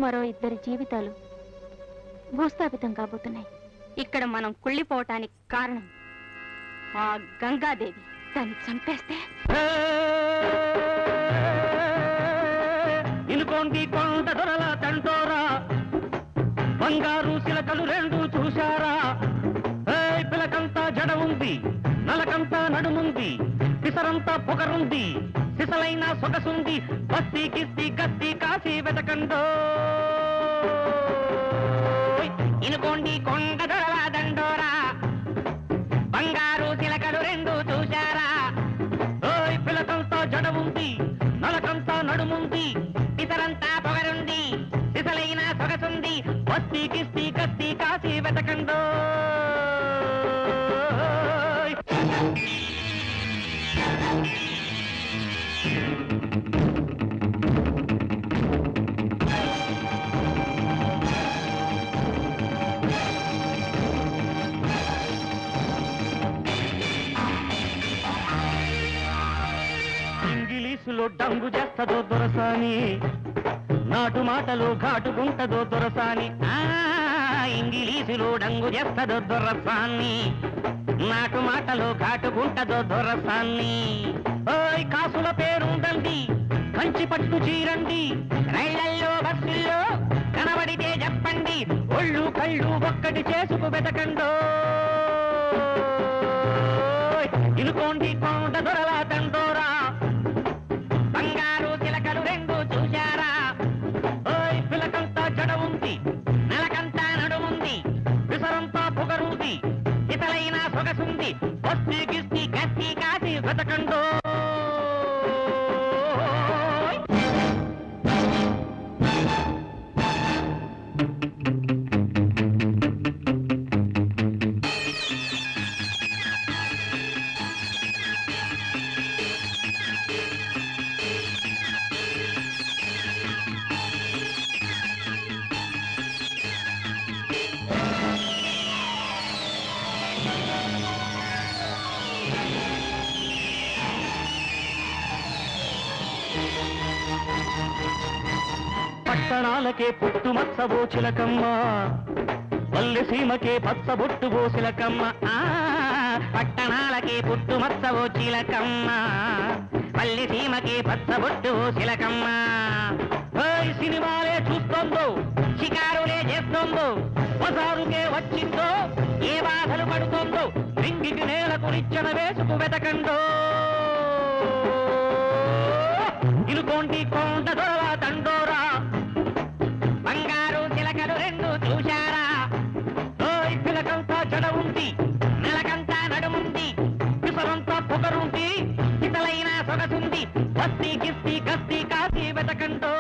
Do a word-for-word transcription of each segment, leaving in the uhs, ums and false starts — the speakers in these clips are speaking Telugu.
మరో ఇద్దరి జీవితాలు భూస్థాపితం కాబోతున్నాయి. ఇక్కడ మనం కుళ్ళిపోవటానికి కారణం ఆ గంగాదేవి. దాన్ని చంపేస్తే ఇనుకోండి కొండ దొరల తంటోరా, బంగారు శిలకలు రెండు చూశారా? పిలకంతా జడ ఉంది, నలకంతా నడుముంది, పిసరంతా పొగరుంది, సిసలైన సొగసుంది, బస్తీ కిస్తీ గస్తీ కాసి వెతకండో. ఇనుకోండి కొండ దొరల దండోరా, బంగారు శిలకలు రెండు చూశారా? ఓయ్ పిలకంతా జడ ఉంది, నలకంతా నడుముంది, పిసరంతా పొగరుంది, సిసలైన సొగసుంది, బస్తీ కిస్తీ గస్తీ కాసి వెతకండో. ఇంగిలీసులో డంగు చేస్తదో దొరసాని, నాటు మాటలు ఘాటుకుంటదో దొరసాని. ఇంగిలీసులో డంగు చేస్తదో దొరసాన్ని, నాటు మాటలు ఘాటుకుంటదో దొరసాన్ని. ఓయ్ కాసుల పేరుందండి, కంచి పట్టు చీరండి, రైళ్లల్లో బస్సుల్లో కనబడితే చెప్పండి, ఒళ్ళు కళ్ళు ఒక్కటి చేసుకు వెతకండో. ఇనుకోండి కొండ దొరల తండోరా, బంగారు చిలకలు రెండు చూశారా? ఓయ్ పిలకంతా జడ ఉంది, నెలకంతా నడుముంది, విసరంతా పొగరుంది, ఇతలైన సొగసుంది, బస్తీ గిస్తీ గస్తీ కాసి వెతకండో. పట్టణాలకే పుట్టు మత్సవో చిలకమ్మ, పల్లె సీమకే పచ్చబొట్టువో చిలకమ్మ. పట్టణాలకే పుట్టు మత్సవో చిలకమ్మ, పల్లె సీమకే పచ్చబొట్టువో చిలకమ్మ. సినిమాలే చూస్తోందో, షికారులే చేస్తోందో, బజారుకే వచ్చిందో, ఏ బాధలు పడుతోందో, రింగికి నేలకు నిచ్చెన వేసుకు వెతకండో. ఇనుకోండి కొండ దొరల తండోరా, బంగారు చిలకలు రెండు చూశారా? ఓయ్ పిలకంతా జడ ఉంది, నెలకంతా నడుముంది, పిసరంతా పొగరుంది, ఇతలైన సొగసుంది, బస్తీ కిస్తీ గస్తీ కాసి వెతకండో.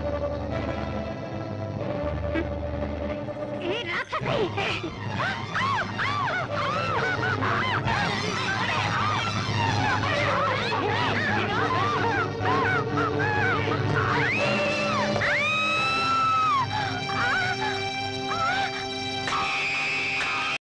ఏ రాక్షసి!